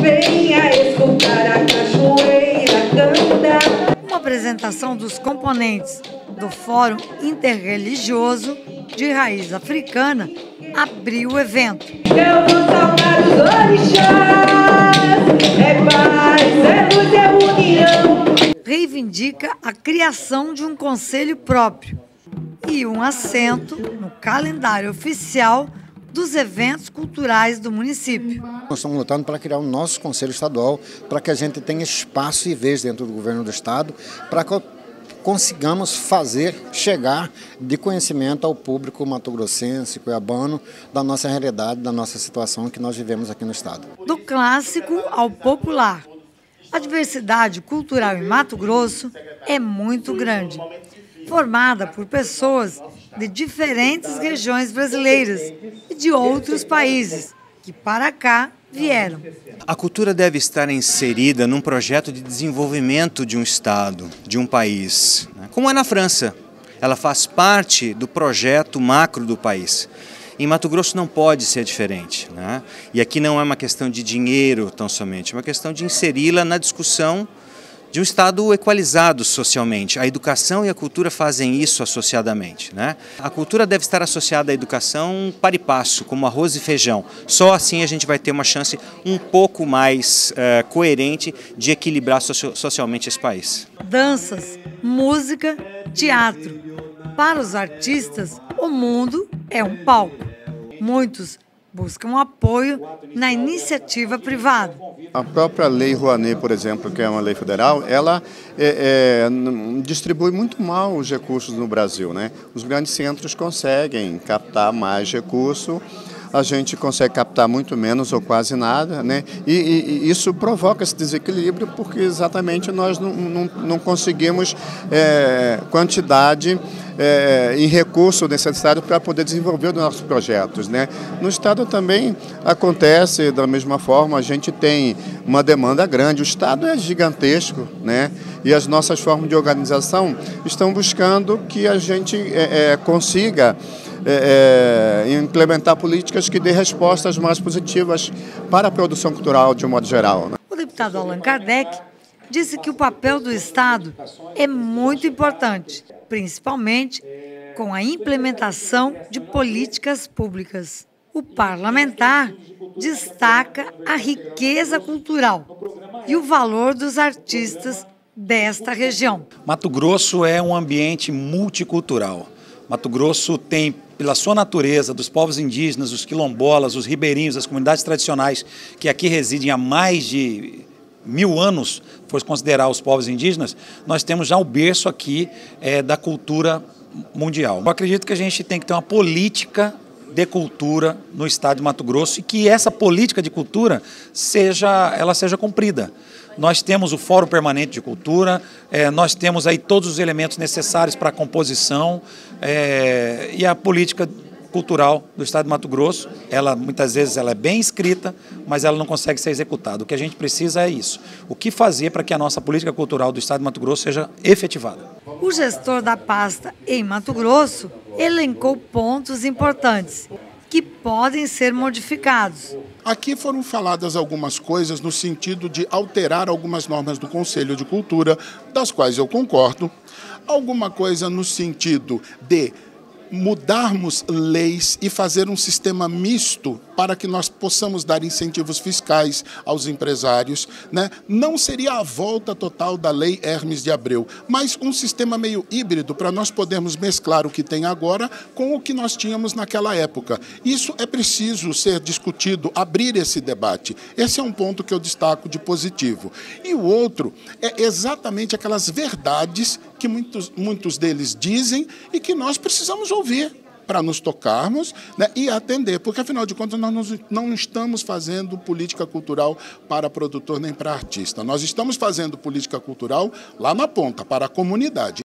venha escutar a cachoeira cantar. Uma apresentação dos componentes do Fórum Interreligioso de Raiz Africana abriu o evento. Eu vou saudar os orixás, é paz, é luz, é união. Reivindica a criação de um conselho próprio e um assento no calendário oficial dos eventos culturais do município. Nós estamos lutando para criar o nosso conselho estadual, para que a gente tenha espaço e vez dentro do governo do estado, para que consigamos chegar de conhecimento ao público mato-grossense, cuiabano, da nossa realidade, da nossa situação que nós vivemos aqui no estado. Do clássico ao popular, a diversidade cultural em Mato Grosso é muito grande, formada por pessoas de diferentes regiões brasileiras e de outros países que para cá vieram. A cultura deve estar inserida num projeto de desenvolvimento de um estado, de um país, como é na França. Ela faz parte do projeto macro do país. Em Mato Grosso não pode ser diferente, né? E aqui não é uma questão de dinheiro tão somente, é uma questão de inseri-la na discussão de um estado equalizado socialmente. A educação e a cultura fazem isso associadamente, né? A cultura deve estar associada à educação par e passo, como arroz e feijão. Só assim a gente vai ter uma chance um pouco mais coerente de equilibrar socialmente esse país. Danças, música, teatro. Para os artistas, o mundo é um palco. Muitos buscam apoio na iniciativa privada. A própria Lei Rouanet, por exemplo, que é uma lei federal, ela distribui muito mal os recursos no Brasil, né? Os grandes centros conseguem captar mais recurso, a gente consegue captar muito menos ou quase nada, né? E isso provoca esse desequilíbrio porque exatamente nós não conseguimos quantidade em recurso necessário para poder desenvolver os nossos projetos, né? No estado também acontece da mesma forma, a gente tem uma demanda grande, o estado é gigantesco, né? E as nossas formas de organização estão buscando que a gente consiga implementar políticas que dê respostas mais positivas para a produção cultural de um modo geral, né? O deputado Allan Kardec disse que o papel do Estado é muito importante, principalmente com a implementação de políticas públicas. O parlamentar destaca a riqueza cultural e o valor dos artistas desta região. Mato Grosso é um ambiente multicultural. Mato Grosso tem, pela sua natureza, dos povos indígenas, os quilombolas, os ribeirinhos, as comunidades tradicionais que aqui residem há mais de 1000 anos, for considerar os povos indígenas, nós temos já o berço aqui da cultura mundial. Eu acredito que a gente tem que ter uma política de cultura no estado de Mato Grosso e que essa política de cultura seja cumprida. Nós temos o Fórum Permanente de Cultura, nós temos aí todos os elementos necessários para a composição e a política cultural do estado de Mato Grosso, muitas vezes ela é bem escrita, mas ela não consegue ser executada. O que a gente precisa é isso. O que fazer para que a nossa política cultural do estado de Mato Grosso seja efetivada? O gestor da pasta em Mato Grosso elencou pontos importantes que podem ser modificados. Aqui foram faladas algumas coisas no sentido de alterar algumas normas do Conselho de Cultura, das quais eu concordo. Alguma coisa no sentido de mudarmos leis e fazer um sistema misto para que nós possamos dar incentivos fiscais aos empresários, né? Não seria a volta total da Lei Hermes de Abreu, mas um sistema meio híbrido para nós podermos mesclar o que tem agora com o que nós tínhamos naquela época. Isso é preciso ser discutido, abrir esse debate. Esse é um ponto que eu destaco de positivo. E o outro é exatamente aquelas verdades que muitos deles dizem e que nós precisamos ouvir para nos tocarmos, né, e atender, porque afinal de contas nós não estamos fazendo política cultural para produtor nem para artista, nós estamos fazendo política cultural lá na ponta, para a comunidade.